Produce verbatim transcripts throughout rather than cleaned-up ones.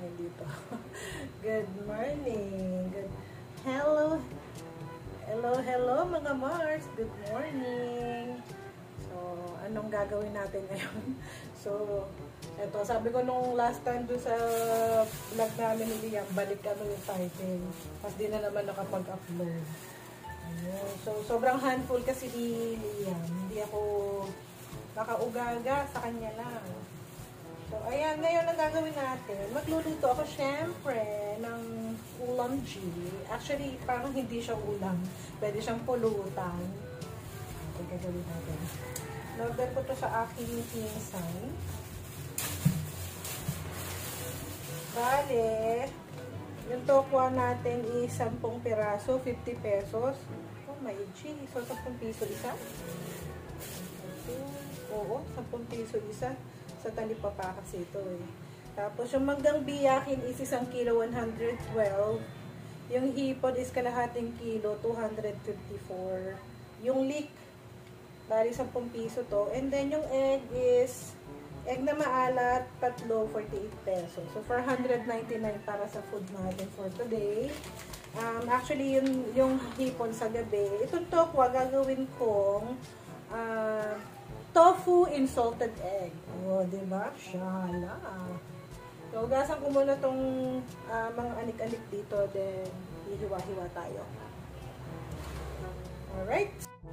ngayon dito. Good morning. Good. Hello. Hello, hello mga Mars. Good morning. So, anong gagawin natin ngayon? So, eto, sabi ko nung last time doon sa vlog namin ni Liam, balik kami yung title. Tapos di na naman nakapag-upload. Ayun. So, sobrang handful kasi ni Liam. Hindi ako nakaugaga sa kanya lang. So, ayan, ngayon ang gagawin natin. Magluluto ako syempre ng ulam G. Actually, parang hindi siya ulam. Pwede siyang pulutan. Ito gagawin natin. Norder ko to sa aking pinsan. Bale, yung tokwa natin is sampung piraso, fifty pesos. Oh, may G. So, sampung piso isa. Oo, sampung piso isa. Sa talipapa kasi ito eh. Tapos yung manggang biyakin is isang kilo, one hundred twelve. Yung hipon is kalahating kilo, two hundred fifty-four. Yung leek, bali sampung piso to. And then yung egg is, egg na maalat, tatlo, forty-eight pesos. So four hundred ninety-nine para sa food natin for today. Um, actually, yung, yung hipon sa gabi, itong tokwa gagawin kong uh, tofu in salted egg. Oh, diba? Shala. So, gasan ko muna tong uh, mga anik-anik dito, then hihiwa-hiwa tayo. Alright.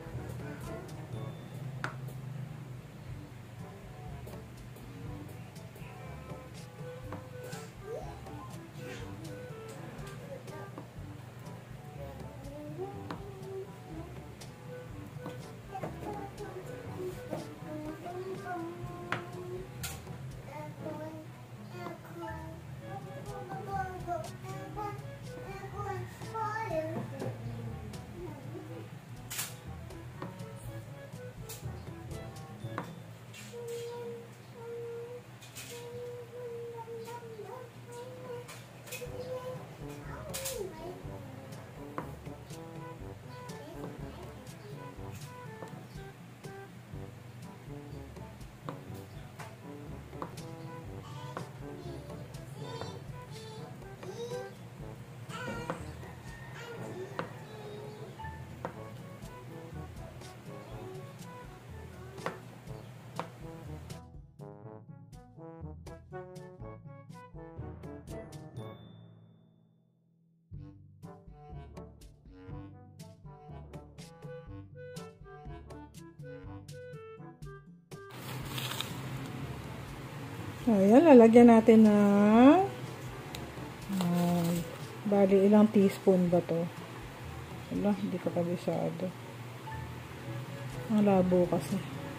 Ayan, lalagyan natin ng uh, bali ilang teaspoon ba to? Wala, hindi ko kabisado. Ang labo kasi.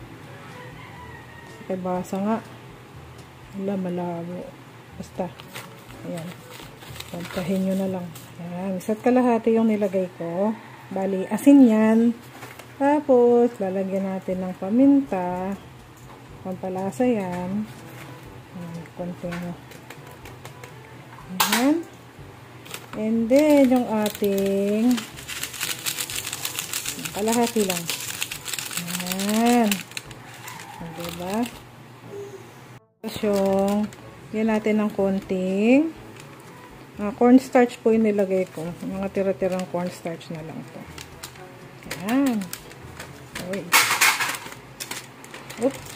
Kaya basa nga. Wala, malabo. Basta. Ayan. Pantahin nyo na lang. Ayan. Isa't kalahati yung nilagay ko. Bali, asin yan. Tapos, lalagyan natin ng paminta. Pampalasa yan. Konting ayan. And then yung ating kalahati lang. Ayan. Diba? Tapos yung yan natin ng konting uh, cornstarch po yung nilagay ko. Mga tira-tirang cornstarch na lang to. Ayan. Wait. Oops.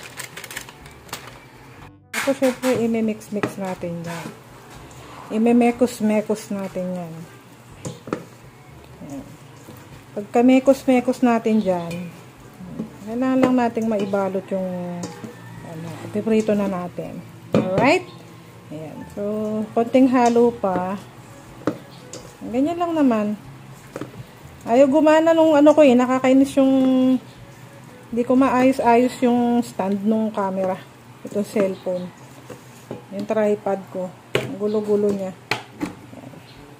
Tapos, syempre, ime-mix-mix natin yan. Ime-mekos-mekos natin yan. Ayan. Pagka mekos-mekos natin dyan, kailangan lang natin maibalot yung ano, piprito na natin. Alright? Ayan. So, konting halo pa. Ganyan lang naman. Ayaw gumana nung ano ko eh. Nakakainis yung hindi ko maayos-ayos yung stand nung camera. Ito cellphone. Yung tripod ko. Ang gulo-gulo niya. Ayan.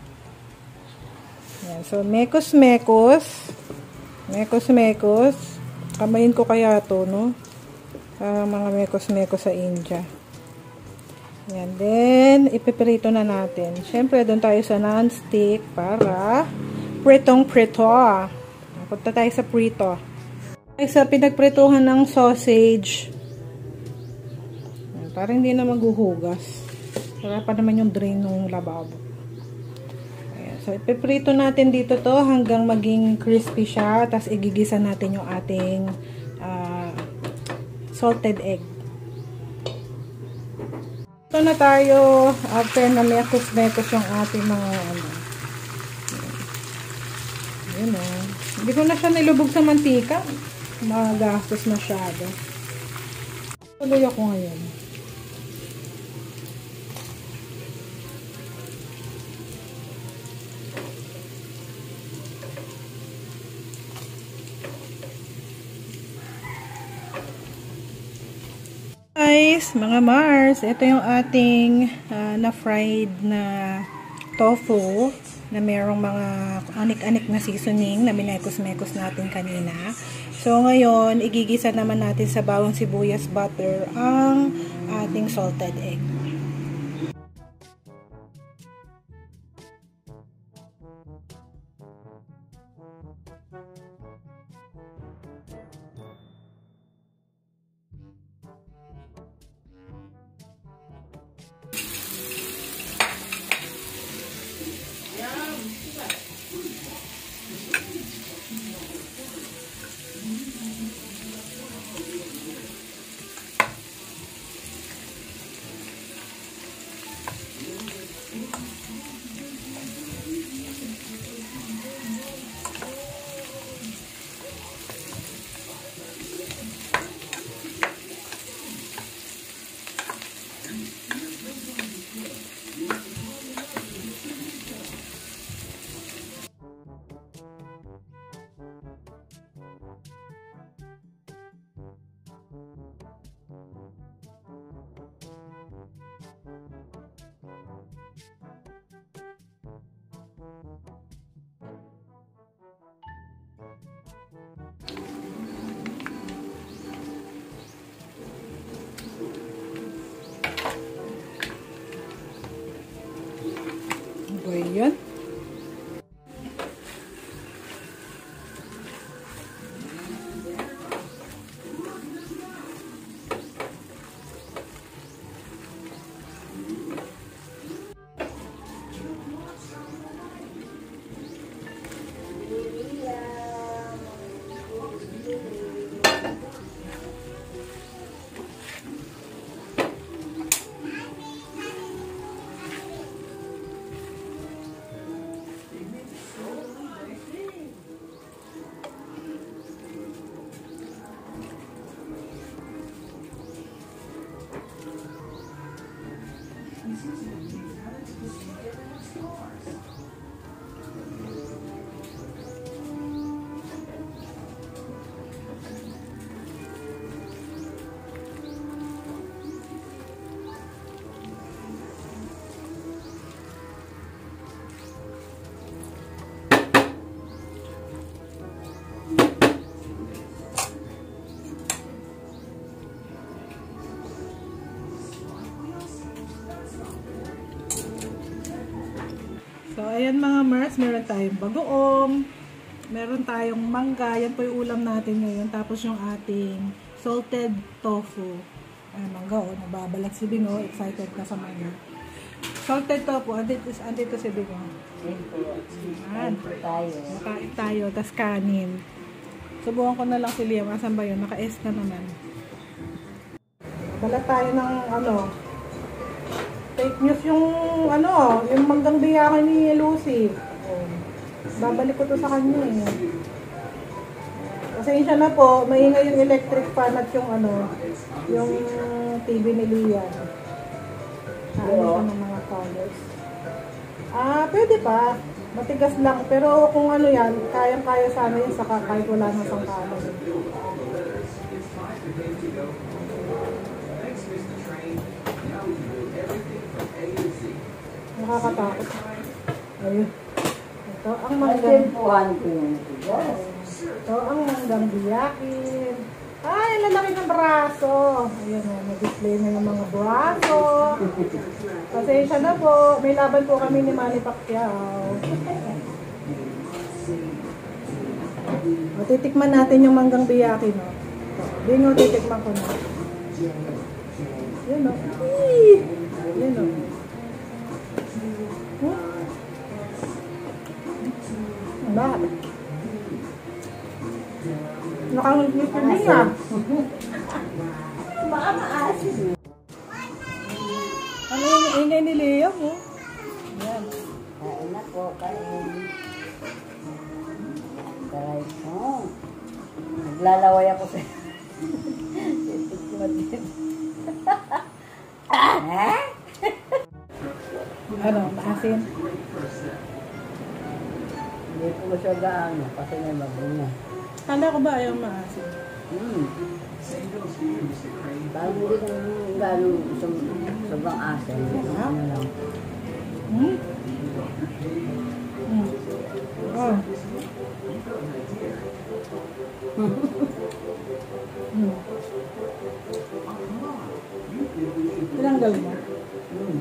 Ayan. So, mekos-mekos. Mekos-mekos. Kamayin ko kaya to, no? Para mga mekos-mekos sa India. Ayan. Then, ipiprito na natin. Siyempre, doon tayo sa non-stick para pritong-prito. Punta tayo sa prito. Sa pinagprituhan ng sausage. Parang hindi na maghuhugas. Wala pa naman yung drain ng lababo. Ayan. So, ipiprito natin dito to hanggang maging crispy siya. Tapos, igigisa natin yung ating uh, salted egg. Ito na tayo after na mekos-mekos yung ating mga ano. Ayan o. Hindi ko na siya nilubog sa mantika. Magastos masyado. Tuloy ako ngayon. Guys, mga Mars, ito yung ating uh, na-fried na tofu na merong mga anik-anik na seasoning na minekos-mekos natin kanina. So, ngayon, igigisa naman natin sa bawang sibuyas butter ang ating salted egg. Ayan. So, ayan mga Mars, meron tayong bagoong, meron tayong mangga, yan po yung ulam natin ngayon. Tapos yung ating salted tofu. Ayan, mangga, oh, nababalat si Bingo, excited ka sa mangga. Salted tofu, andito, andito si Bingo. Ayan, nakain tayo, tas kanin. Subukan ko na lang si Liam, asan ba yun? Naka-S na naman. Balat tayo ng ano, fake news yung ano, yung manggang biyakan ni Lucy. Oh. Babalik ko to sa kanya eh. Kasi siya na po, maingay yung electric fan at yung ano, yung T V ni Lian. Ano ng mga colors. Ah, pwede pa. Matigas lang. Pero kung ano yan, kayang-kaya sana yun saka kahit wala ng sangkalan. Nakakatakot. Ayun. Ito ang manggang Ito ang manggang biyakin. Ay, lalaki ng braso. Ayun o, nag-display na yung mga braso. Pasensya na po. May laban po kami ni Manny Pacquiao. O, titikman natin yung manggang biyakin o. Bingo, titikman ko na. Yun o. Yun o. Bakit? Nakangit-ngit ka din ah. Baka maasin. Ano yung ingay ni Leo mo? Yan. Kain na po, kain. Taray po. Naglalaway ako sa... Eh? Ano, maasin? Hindi po siya gaano kasi may mabuno. Kala ko ba ayaw maasin? Hmm. Parang hindi kang gano'ng sobrang asin. Ano lang. Hmm? Hmm. Oh. Hmm. Tinanggal mo? Hmm.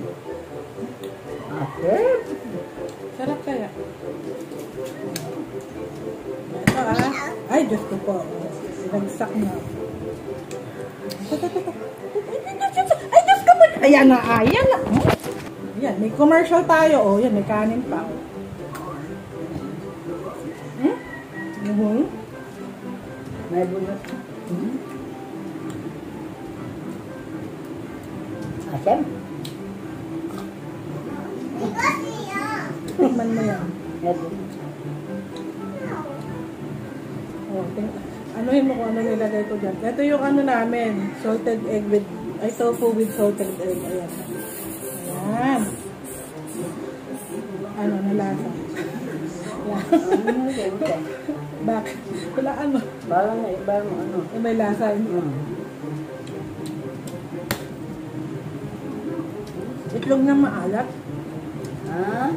Asin? Sarap kaya? Ito ah. Ay, Diyos ko po. Sinagsak na. Ay, Diyos ko po. Ayan na, ayan na. Ayan, may commercial tayo. Oh, yan, may kanin pa. Hmm? Hmm? May bunot. Hmm? Asin? Tikman mo yan. Ito. Oh, ting anuhin mo kung ano nilagay ko dyan. Ito yung ano namin, salted egg with, ay tofu with salted egg. Ayan. Ayan. Ano, nalasa. Ayan. Bakit? Wala ano. Parang na iba mo ano. Eh, may lasa. Hmm. Itlog na maalat. Ah?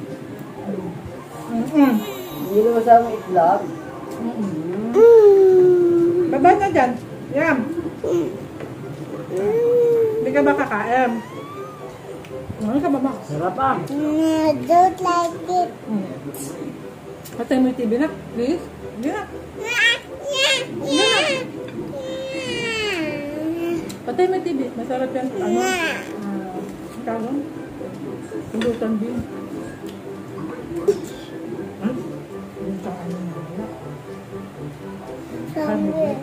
Mm-mm. Hindi mo sa mong itlog? Mm-mm. Baba na dyan. Yan. Hindi ka ba kakain? Ano ka baba? Sarap ah. Don't like it. Mm. Patay mo yung T V na, please. Hindi na. Hindi na. Patay mo yung T V. Masarap yan. Ano? Uh, kano? Pulutan din. Hmm? Yung sa ano na. Somewhere.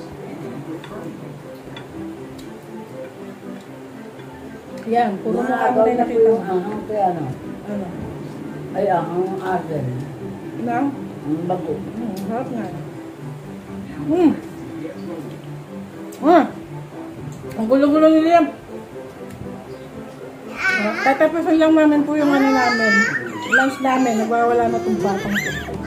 Yan. Puro mo Nakagaw kami na po nakita. yung ahang kaya ano. Ano? Ay, ahang asin. Na? Ang bago. Hmm, harap nga. Hmm. Ah. Ang gulo-gulo ni Liam. Ah, tatapusin lang namin po yung ano namin. Lunch namin. Nagwawala na itong batang.